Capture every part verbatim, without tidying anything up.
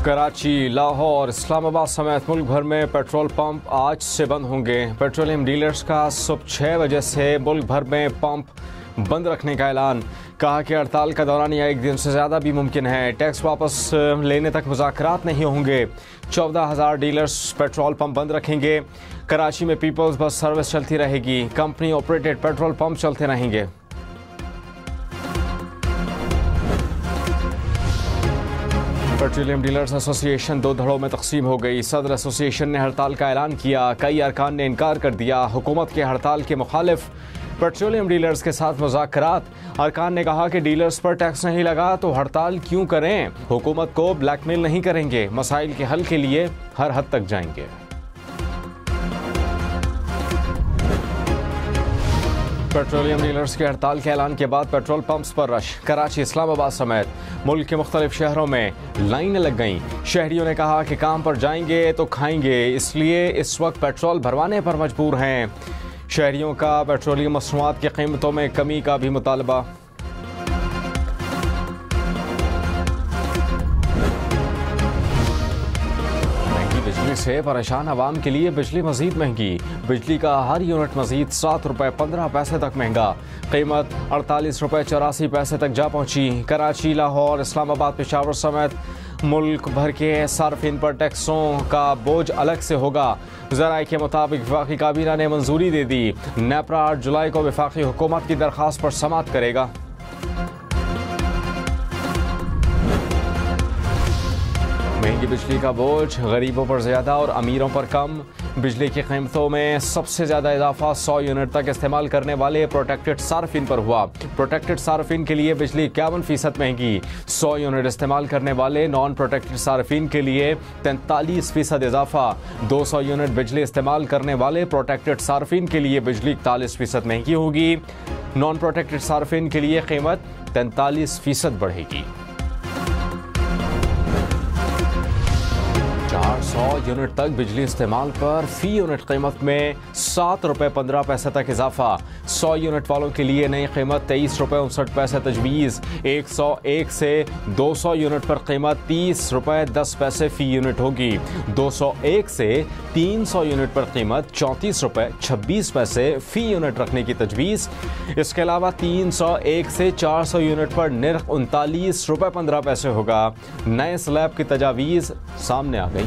कराची, लाहौर, इस्लामाबाद समेत मुल्क भर में पेट्रोल पंप आज से बंद होंगे। पेट्रोलियम डीलर्स का सुबह छः बजे से मुल्क भर में पंप बंद रखने का ऐलान। कहा कि हड़ताल का दौरानिया एक दिन से ज़्यादा भी मुमकिन है। टैक्स वापस लेने तक मुज़ाकरात नहीं होंगे। चौदह हज़ार डीलर्स पेट्रोल पंप बंद रखेंगे। कराची में पीपल्स बस सर्विस चलती रहेगी। कंपनी ऑपरेटेड पेट्रोल पंप चलते रहेंगे। पेट्रोलियम डीलर्स एसोसिएशन दो धड़ों में तकसीम हो गई। सदर एसोसिएशन ने हड़ताल का ऐलान किया। कई अरकान ने इनकार कर दिया। हुकूमत के हड़ताल के मुखालिफ पेट्रोलियम डीलर्स के साथ मुज़ाकरात। अरकान ने कहा कि डीलर्स पर टैक्स नहीं लगा तो हड़ताल क्यों करें। हुकूमत को ब्लैकमेल नहीं करेंगे। मसाइल के हल के लिए हर हद तक जाएंगे। पेट्रोलियम डीलर्स के हड़ताल के ऐलान के बाद पेट्रोल पंप्स पर रश। कराची, इस्लामाबाद समेत मुल्क के मुख्तलिफ शहरों में लाइनें लग गईं। शहरियों ने कहा कि काम पर जाएंगे तो खाएंगे, इसलिए इस वक्त पेट्रोल भरवाने पर मजबूर हैं। शहरियों का पेट्रोलियम मसनूआत की कीमतों में कमी का भी मुतालबा। बिजली से परेशान आवाम के लिए बिजली मजीद महंगी। बिजली का हर यूनिट मजीद सात रुपये पंद्रह पैसे तक महंगा। कीमत अड़तालीस रुपये चौरासी पैसे तक जा पहुंची। कराची, लाहौर, इस्लामाबाद, पेशावर समेत मुल्क भर के सार्फिन पर टैक्सों का बोझ अलग से होगा। ज़राए के मुताबिक वफाकी काबीना ने मंजूरी दे दी। नेपरा आठ जुलाई को वफाकी हुकूमत की दरख्वास्त पर समाअत करेगा। महंगी बिजली का बोझ गरीबों पर ज़्यादा और अमीरों पर कम। बिजली की कीमतों में सबसे ज़्यादा इजाफा सौ यूनिट तक इस्तेमाल करने वाले प्रोटेक्टेड सार्फिन पर हुआ। प्रोटेक्टेड सार्फिन के लिए बिजली इक्यावन फीसद महंगी। सौ यूनिट इस्तेमाल करने वाले नॉन प्रोटेक्टेड सार्फिन के लिए तैंतालीस फीसद इजाफा। दो सौ यूनिट बिजली इस्तेमाल करने वाले प्रोटेक्टेड सार्फिन के लिए बिजली इकतालीस फीसद महंगी होगी। नॉन प्रोटेक्टेड सार्फिन के लिए कीमत तैंतालीस फीसद बढ़ेगी। चार सौ यूनिट तक बिजली इस्तेमाल पर फी यूनिट कीमत में सात रुपये पंद्रह पैसे तक इजाफा। सौ यूनिट वालों के लिए नई कीमत तेईस रुपये उनसठ पैसे तजवीज़। एक सौ एक से दो सौ यूनिट पर कीमत तीस रुपये दस पैसे फ़ी यूनिट होगी। दो सौ एक से तीन सौ यूनिट पर कीमत चौंतीस रुपये छब्बीस पैसे फ़ी यूनिट रखने की तजवीज़। इसके अलावा तीन सौ एक से चार सौ यूनिट पर निर्ख उनतालीस रुपये पंद्रह पैसे होगा। नए स्लैब की तजावीज़ सामने आ गई।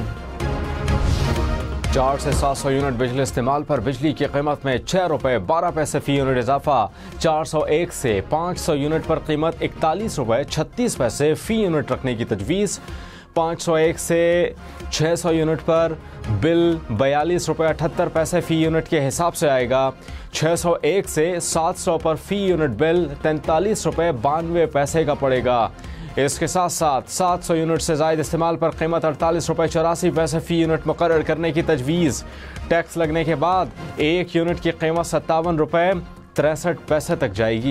चार से सात सौ यूनिट बिजली इस्तेमाल पर बिजली की कीमत में छः रुपये बारह पैसे फी यूनिट इजाफा। चार सौ एक से पाँच सौ यूनिट पर कीमत इकतालीस रुपये छत्तीस पैसे फी यूनिट रखने की तजवीज़। पाँच सौ एक से छः सौ यूनिट पर बिल बयालीस रुपये अठहत्तर पैसे फ़ी यूनिट के हिसाब से आएगा। छः सौ एक से सात सौ पर फ़ी यूनिट बिल तैंतालीस रुपये बानवे पैसे का पड़ेगा। इसके साथ साथ सात सौ यूनिट से ज़ायद इस्तेमाल पर कीमत अड़तालीस रुपये चौरासी पैसे फ़ी यूनिट मुकर्रर करने की तजवीज़। टैक्स लगने के बाद एक यूनिट की कीमत सत्तावन रुपये तिरसठ पैसे तक जाएगी।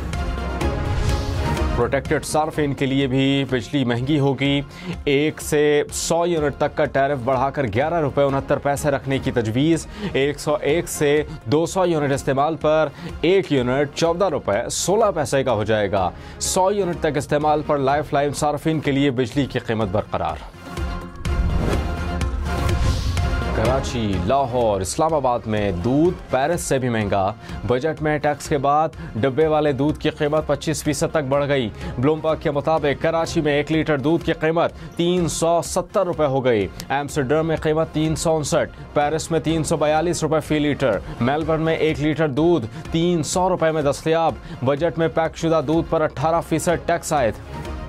प्रोटेक्टेड सार्फिन के लिए भी बिजली महंगी होगी। एक से सौ यूनिट तक का टैरिफ बढ़ाकर ग्यारह रुपये उनहत्तर पैसे रखने की तजवीज़। एक सौ एक से दो सौ यूनिट इस्तेमाल पर एक यूनिट चौदह रुपये सोलह पैसे का हो जाएगा। सौ यूनिट तक इस्तेमाल पर लाइफ लाइन सार्फिन के लिए बिजली की कीमत बरकरार। कराची, लाहौर, इस्लामाबाद में दूध पेरिस से भी महंगा। बजट में टैक्स के बाद डब्बे वाले दूध की कीमत पच्चीस फीसद तक बढ़ गई। ब्लूमबर्ग के मुताबिक कराची में एक लीटर दूध की कीमत तीन सौ सत्तर रुपये हो गई। एम्स्टर्डम में कीमत तीन सौ उनसठ, पेरिस में तीन सौ बयालीस रुपये फी लीटर। मेलबर्न में एक लीटर दूध तीन सौ रुपये में दस्तयाब। बजट में पैक शुदा दूध पर अट्ठारह फीसद टैक्स आयद।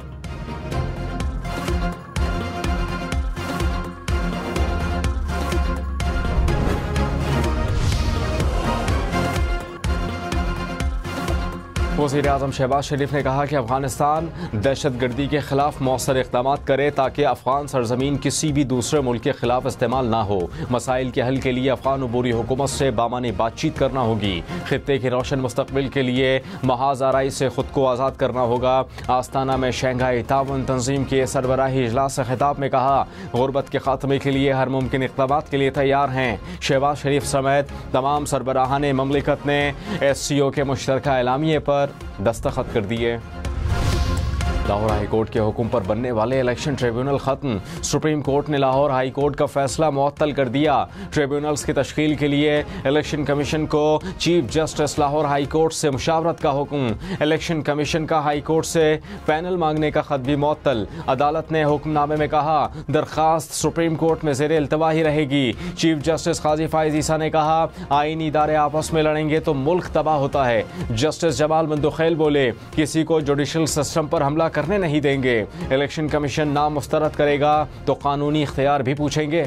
वज़ीर आज़म शहबाज शरीफ ने कहा कि अफगानिस्तान दहशत गर्दी के खिलाफ मौसर इक़दाम करे ताकि अफगान सरजमीन किसी भी दूसरे मुल्क के खिलाफ इस्तेमाल ना हो। मसाइल के हल के लिए अफगान अबूरी हुकूमत से बामानी बातचीत करना होगी। खित्ते के रोशन मुस्तकबिल के लिए महाज आराई से खुद को आज़ाद करना होगा। आस्ताना में शंघाई ताउन तंजीम के सरबराही इजलास से खिताब में कहा, गुरबत के खात्मे के लिए हर मुमकिन इक़दाम के लिए तैयार हैं। शहबाज शरीफ समेत तमाम सरबराहान ममलिकत ने एस सी ओ के मुश्तरका एलामिये पर दस्तखत कर दिए। लाहौर हाई कोर्ट के हुक्म पर बनने वाले इलेक्शन ट्रिब्यूनल खत्म। सुप्रीम कोर्ट ने लाहौर हाई कोर्ट का फैसला मुअत्तल कर दिया। ट्रिब्यूनल्स की तश्कील के लिए इलेक्शन कमीशन को chief justice Lahore high court से मुशावरत का हुक्म। इलेक्शन कमीशन का हाई कोर्ट से पैनल मांगने का खत भी मुअत्तल। अदालत ने हुक्मनामे में कहा दरखास्त सुप्रीम कोर्ट में ज़ेर इल्तवा ही रहेगी। चीफ जस्टिस काजी फाइज ईसा ने कहा आईनी इदारे आपस में लड़ेंगे तो मुल्क तबाह होता है। जस्टिस जमाल मंदुखेल बोले किसी को जुडिशल सिस्टम पर हमला करने नहीं देंगे। इलेक्शन कमीशन नाम मुस्तरद करेगा तो कानूनी इख्तियार भी पूछेंगे।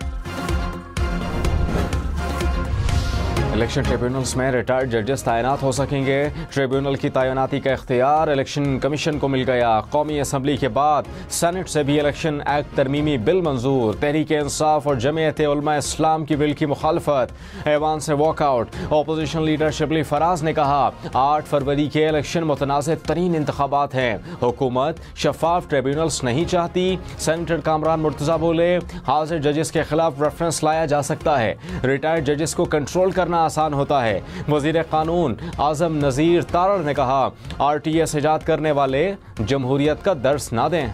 इलेक्शन ट्रिब्यूनल्स में रिटायर्ड जजेस तैनात हो सकेंगे। ट्रिब्यूनल की तैनाती का इख्तियार इलेक्शन कमीशन को मिल गया। कौमी असम्बली के बाद सेनेट से भी इलेक्शन एक्ट तरमीमी बिल मंजूर। तहरीक इंसाफ और जमीयत उलमा इस्लाम की बिल की मुखालफत, ऐवान से walkout. Opposition leader Shibli Faraz ने कहा आठ फरवरी के इलेक्शन मुतनाज़ तरीन इंतखाबात हैं। हुकूमत शफाफ ट्रिब्यूनल्स नहीं चाहती। सेनेटर कामरान मुर्तज़ा बोले हाजिर जजेस के खिलाफ रेफरेंस लाया जा सकता है। रिटायर्ड जजेस को कंट्रोल करना आसान होता है। वजीर कानून आजम नजीर तारड़ ने कहा आर टी एस इजाद करने वाले जमहूरियत का दर्स ना दें।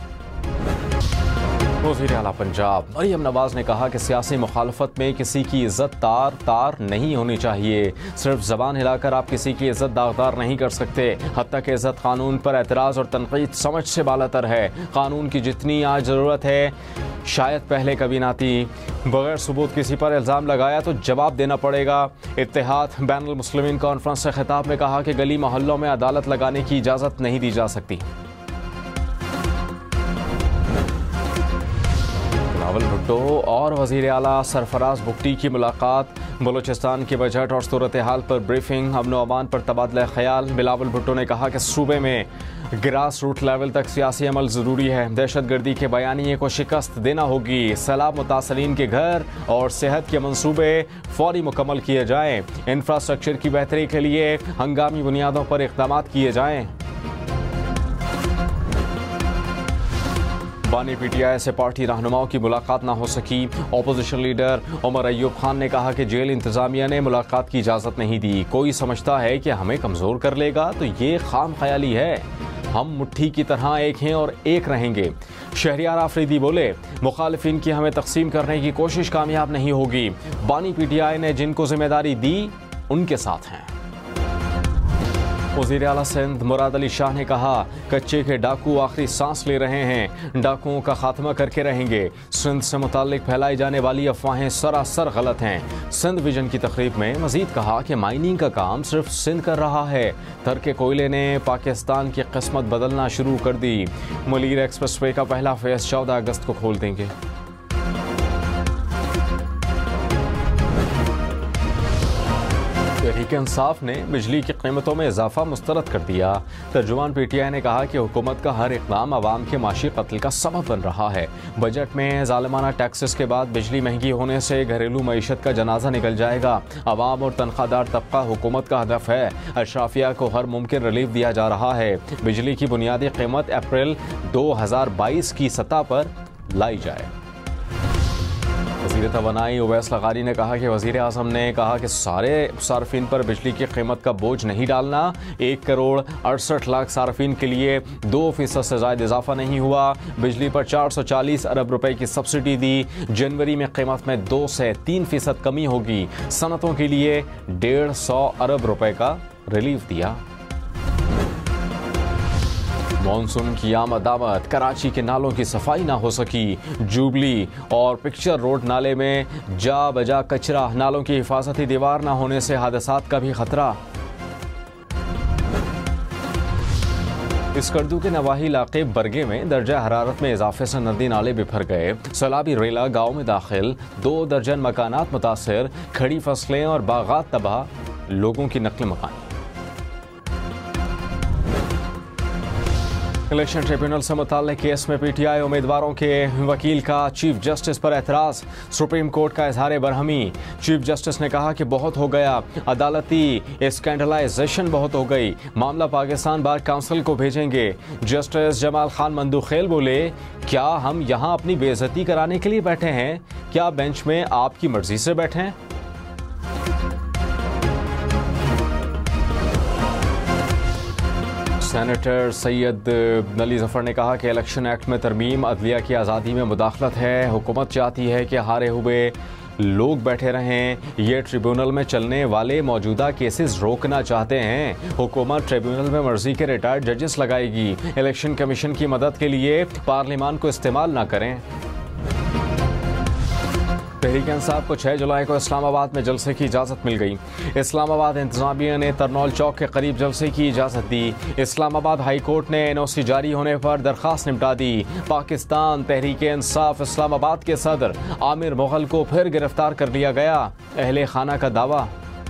वज़ीर आला पंजाब मरियम नवाज ने कहा कि सियासी मुखालफत में किसी की इज्जत तार तार नहीं होनी चाहिए। सिर्फ जबान हिलाकर आप किसी की इज्जत दागदार नहीं कर सकते। हत्ता कि इज्जत कानून पर एतराज़ और तनकीद समझ से बालातर है। कानून की जितनी आज ज़रूरत है शायद पहले कभी ना थी। बगैर सबूत किसी पर इल्ज़ाम लगाया तो जवाब देना पड़ेगा। इत्तेहाद बैनुल मुस्लिमीन कॉन्फ्रेंस से खिताब में कहा कि गली मोहल्लों में अदालत लगाने की इजाज़त नहीं दी जा सकती। बिलावल भुट्टो और वज़ीर आला सरफराज बुगटी की मुलाकात। बलूचिस्तान की बजट और सूरत हाल पर ब्रीफिंग। अमन व अमान पर तबादला ख्याल। बिलावल भुट्टो ने कहा कि सूबे में ग्रास रूट लेवल तक सियासी अमल ज़रूरी है। दहशत गर्दी के बयानिए को शिकस्त देना होगी। सैलाब मुतासरीन के घर और सेहत के मंसूबे फौरी मुकम्मल किए जाएँ। इंफ्रास्ट्रक्चर की बेहतरी के लिए हंगामी बुनियादों पर इक़दाम किए जाएँ। बानी पीटीआई से पार्टी रहनुमाओं की मुलाकात ना हो सकी। अपोजिशन लीडर उमर अयूब खान ने कहा कि जेल इंतजामिया ने मुलाकात की इजाज़त नहीं दी। कोई समझता है कि हमें कमज़ोर कर लेगा तो ये खाम ख्याली है। हम मुट्ठी की तरह एक हैं और एक रहेंगे। शहरियार आफरीदी बोले मुखालिफिन की हमें तकसीम करने की कोशिश कामयाब नहीं होगी। बानी पीटीआई ने जिनको जिम्मेदारी दी उनके साथ हैं। वज़ीर आला सिंध मुराद अली शाह ने कहा कच्चे के डाकू आखिरी सांस ले रहे हैं। डाकुओं का खात्मा करके रहेंगे। सिंध से मुताल्लिक फैलाई जाने वाली अफवाहें सरासर गलत हैं। सिंध विजन की तकरीब में मजीद कहा कि माइनिंग का काम सिर्फ सिंध कर रहा है। तरके कोयले ने पाकिस्तान की किस्मत बदलना शुरू कर दी। मुलीर एक्सप्रेस वे का पहला फेज चौदह अगस्त को खोल देंगे। तहरीक इंसाफ ने बिजली की कीमतों में इजाफा मुस्तरद कर दिया। तर्जुमान पीटीआई ने कहा कि हुकूमत का हर इक़दाम आवाम के माशी कत्ल का सबब बन रहा है। बजट में ज़ालिमाना टैक्सेस के बाद बिजली महंगी होने से घरेलू मईशत का जनाजा निकल जाएगा। आवाम और तनख्वाहदार तबका हुकूमत का हदफ है। अशराफिया को हर मुमकिन रिलीफ दिया जा रहा है। बिजली की बुनियादी कीमत अप्रैल दो हज़ार बाईस की सतह पर लाई जाए। वज़ीर तवानाई उवैस लगारी ने कहा कि वज़ीर आज़म ने कहा कि सारे सार्फिन पर बिजली की कीमत का बोझ नहीं डालना। एक करोड़ अड़सठ लाख सार्फिन के लिए दो फीसद से ज़ायद इजाफा नहीं हुआ। बिजली पर चार सौ चालीस अरब रुपए की सब्सिडी दी। जनवरी में कीमत में दो से तीन फीसद कमी होगी। सनतों के लिए डेढ़ सौ अरब रुपए का रिलीफ दिया। मॉनसून की आमद आमद। कराची के नालों की सफाई ना हो सकी। जुबली और पिक्चर रोड नाले में जा बजा कचरा। नालों की हिफाजती दीवार ना होने से हादसात का भी खतरा। इसकर्दू के नवाही इलाके बरगे में दर्जा हरारत में इजाफे से नदी नाले बिफर गए। सैलाबी रेला गांव में दाखिल। दो दर्जन मकानात मुतासर। खड़ी फसलें और बागात तबाह। लोगों की नकल मकानी। इलेक्शन ट्रिब्यूनल से मुताल्लिक केस में पीटीआई उम्मीदवारों के वकील का चीफ जस्टिस पर एतराज़। सुप्रीम कोर्ट का इजहार बरहमी। चीफ जस्टिस ने कहा कि बहुत हो गया। अदालती स्कैंडलाइजेशन बहुत हो गई। मामला पाकिस्तान बार काउंसिल को भेजेंगे। जस्टिस जमाल खान मंदुखेल बोले क्या हम यहाँ अपनी बेइज्जती कराने के लिए बैठे हैं? क्या बेंच में आपकी मर्जी से बैठे हैं? सेनेटर सैयद अली जफर ने कहा कि इलेक्शन एक्ट में तरमीम अदलिया की आज़ादी में मुदाखलत है। हुकूमत चाहती है कि हारे हुए लोग बैठे रहें। ये ट्रिब्यूनल में चलने वाले मौजूदा केसेस रोकना चाहते हैं। हुकूमत ट्रिब्यूनल में मर्जी के रिटायर्ड जजेस लगाएगी। इलेक्शन कमीशन की मदद के लिए पार्लियामान को इस्तेमाल ना करें। तहरीक इंसाफ को छह जुलाई को इस्लामाबाद में जलसे की इजाज़त मिल गई। इस्लामाबाद इंतजामिया ने तरनौल चौक के करीब जलसे की इजाज़त दी। इस्लामाबाद हाई कोर्ट ने एन ओ सी जारी होने पर दरख्वास्त निपटा दी। पाकिस्तान तहरीक इंसाफ इस्लामाबाद के सदर आमिर मुगल को फिर गिरफ्तार कर लिया गया। अहले खाना का दावा।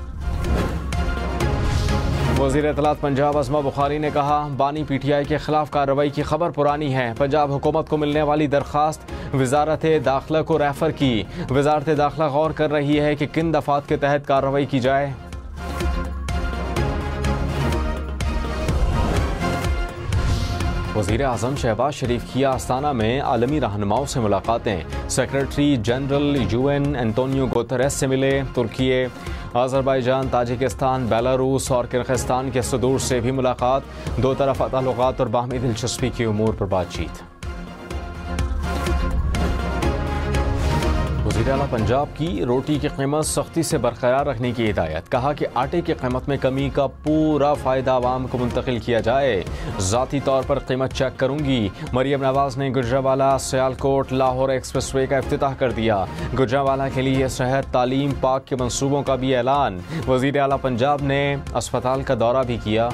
वज़ीर इत्तलात पंजाब अज़मा बुखारी ने कहा, बानी पी टी आई के खिलाफ कार्रवाई की खबर पुरानी है। पंजाब हुकूमत को मिलने वाली दरख्वास्त वजारत दाखिला को रेफर की। वजारत दाखिला गौर कर रही है कि किन दफात के तहत कार्रवाई की जाए। वज़ीर आज़म शहबाज शरीफ की आस्ताना में आलमी रहनुमाओं से मुलाकातें। Secretary general U N Antonio Guterres से मिले। तुर्की, अज़रबैजान, ताजिकिस्तान, बेलारूस और किर्गिस्तान के सदूर से भी मुलाकात। दो तरफ़ा ताल्लुकात और बाहमी दिलचस्पी के उमूर पर बातचीत। वज़ीर आला पंजाब की रोटी की कीमत सख्ती से बरकरार रखने की हिदायत। कहा कि आटे की कीमत में कमी का पूरा फ़ायदा आवाम को मुंतकिल किया जाए। ज़ाती तौर पर कीमत चेक करूंगी। मरियम नवाज ने गुजरावाला सियालकोट लाहौर एक्सप्रेस वे का इफ्तिताह कर दिया। गुजरावाला के लिए सेहत, तालीम, पाक के मंसूबों का भी ऐलान। वज़ीर आला पंजाब ने अस्पताल का दौरा भी किया।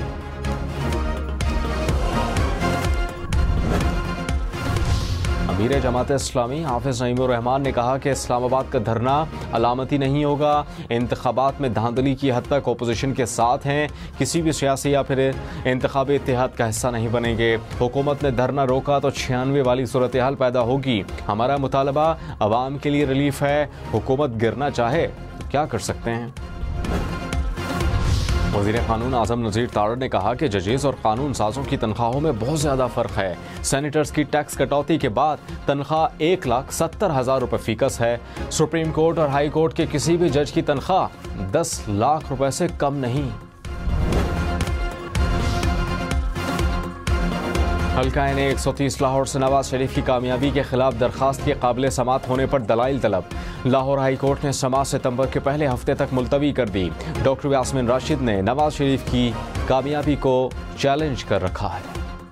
अमीर जमात इस्लामी हाफिज नईमुर रहमान ने कहा कि इस्लामाबाद का धरना अलामती नहीं होगा। इंतखाबात में धांधली की हद तक अपोजिशन के साथ हैं। किसी भी सियासी या फिर इंतखाबी इत्तेहाद का हिस्सा नहीं बनेंगे। हुकूमत ने धरना रोका तो छियानवे वाली सूरत हाल पैदा होगी। हमारा मुतालबा अवाम के लिए रिलीफ है। हुकूमत गिरना चाहे तो क्या कर सकते हैं। वज़ीर क़ानून आज़म नज़ीर तारड़ ने कहा कि जजेस और कानून साजों की तनख्वाहों में बहुत ज़्यादा फ़र्क है। सेनेटर्स की टैक्स कटौती के बाद तनख्वाह एक लाख सत्तर हज़ार रुपये फ़ीकस है। सुप्रीम कोर्ट और हाई कोर्ट के किसी भी जज की तनख्वाह दस लाख रुपए से कम नहीं। हल्का ने एक सौ तीस लाहौर से नवाज शरीफ की कामयाबी के खिलाफ दरखास्त के काबिल समात होने पर दलाइल तलब। लाहौर हाई कोर्ट ने समात सितंबर के पहले हफ्ते तक मुलतवी कर दी। डॉक्टर यास्मीन राशिद ने नवाज शरीफ की कामयाबी को चैलेंज कर रखा है।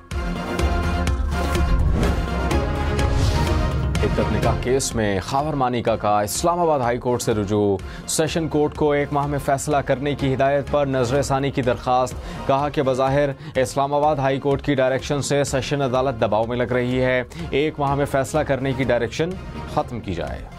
इद्दत निकाह केस में खावर मानिका का इस्लामाबाद हाई कोर्ट से रुजू। सेशन कोर्ट को एक माह में फैसला करने की हिदायत पर नजरसानी की दरखास्त। कहा कि बज़ाहिर इस्लामाबाद हाई कोर्ट की डायरेक्शन से सेशन अदालत दबाव में लग रही है। एक माह में फैसला करने की डायरेक्शन खत्म की जाए।